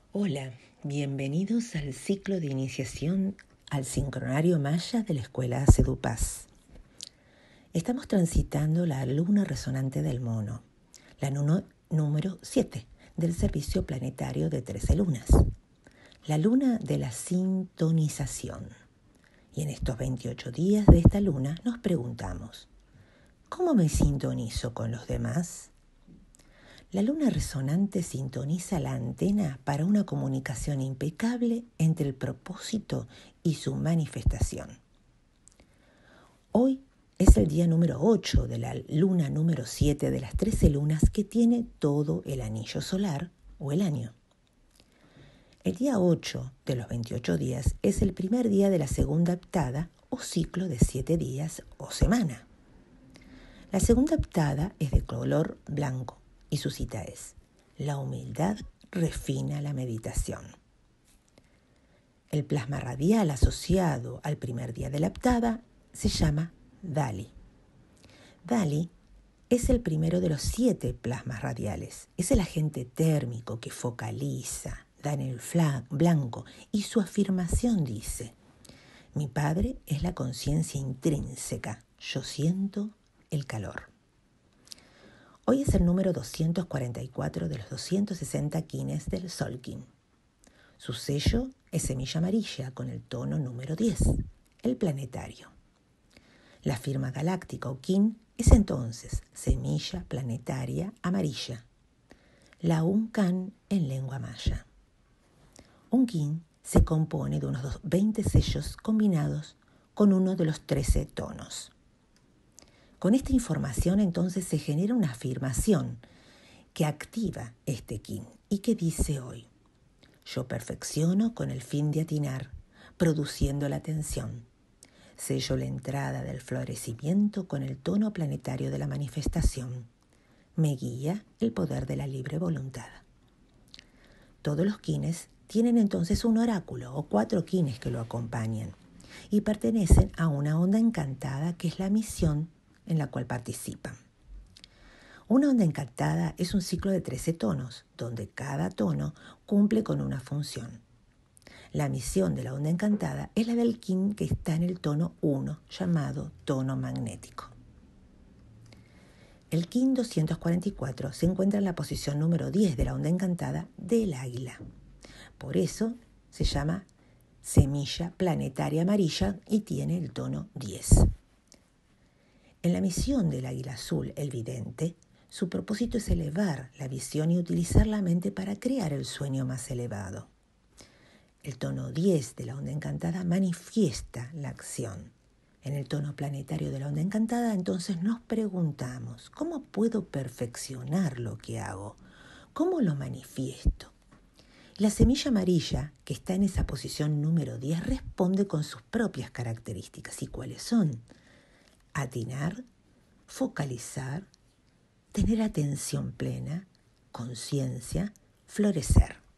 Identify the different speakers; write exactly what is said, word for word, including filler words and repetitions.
Speaker 1: Hola, bienvenidos al ciclo de iniciación al sincronario maya de la Escuela Sedupaz. Estamos transitando la luna resonante del mono, la luna número siete del servicio planetario de trece lunas, la luna de la sintonización. Y en estos veintiocho días de esta luna nos preguntamos, ¿cómo me sintonizo con los demás? La luna resonante sintoniza la antena para una comunicación impecable entre el propósito y su manifestación. Hoy es el día número ocho de la luna número siete de las trece lunas que tiene todo el anillo solar o el año. El día ocho de los veintiocho días es el primer día de la segunda heptada o ciclo de siete días o semana. La segunda heptada es de color blanco. Y su cita es, la humildad refina la meditación. El plasma radial asociado al primer día de la heptada se llama Dali. Dali es el primero de los siete plasmas radiales. Es el agente térmico que focaliza, da en el blanco y su afirmación dice, mi padre es la conciencia intrínseca, yo siento el calor. Hoy es el número doscientos cuarenta y cuatro de los doscientos sesenta kines del Solkin. Su sello es semilla amarilla con el tono número diez, el planetario. La firma galáctica o kin es entonces semilla planetaria amarilla, la Uncan en lengua maya. Un kin se compone de unos veinte sellos combinados con uno de los trece tonos. Con esta información entonces se genera una afirmación que activa este kin y que dice hoy, yo perfecciono con el fin de atinar, produciendo la atención. Sello la entrada del florecimiento con el tono planetario de la manifestación. Me guía el poder de la libre voluntad. Todos los kines tienen entonces un oráculo o cuatro kines que lo acompañan y pertenecen a una onda encantada que es la misión en la cual participan. Una onda encantada es un ciclo de trece tonos, donde cada tono cumple con una función. La misión de la onda encantada es la del kin que está en el tono uno, llamado tono magnético. El kin doscientos cuarenta y cuatro se encuentra en la posición número diez de la onda encantada del águila. Por eso se llama semilla planetaria amarilla y tiene el tono diez. En la misión del águila azul, el vidente, su propósito es elevar la visión y utilizar la mente para crear el sueño más elevado. El tono diez de la onda encantada manifiesta la acción. En el tono planetario de la onda encantada, entonces nos preguntamos, ¿cómo puedo perfeccionar lo que hago? ¿Cómo lo manifiesto? La semilla amarilla, que está en esa posición número diez, responde con sus propias características. ¿Y cuáles son? Atinar, focalizar, tener atención plena, conciencia, florecer.